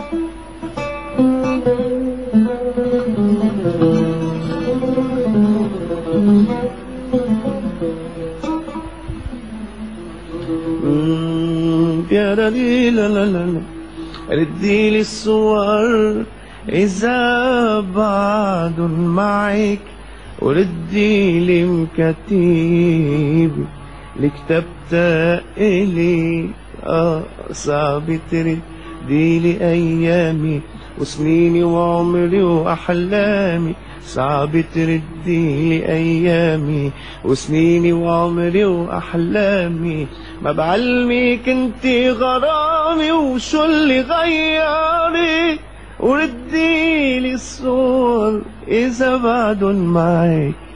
يا لا لا لا لا، رديلي الصور إذا بعد معك، ورديلي مكاتيبي اللي كتبتها إلي. صعب ترديلي أيامي وسنيني وعمري وأحلامي، صعب ترديلي أيامي وسنيني وعمري وأحلامي. ما بعلمك انتي غرامي وشو اللي غيرك، ورديلي الصور إذا بعدن معك.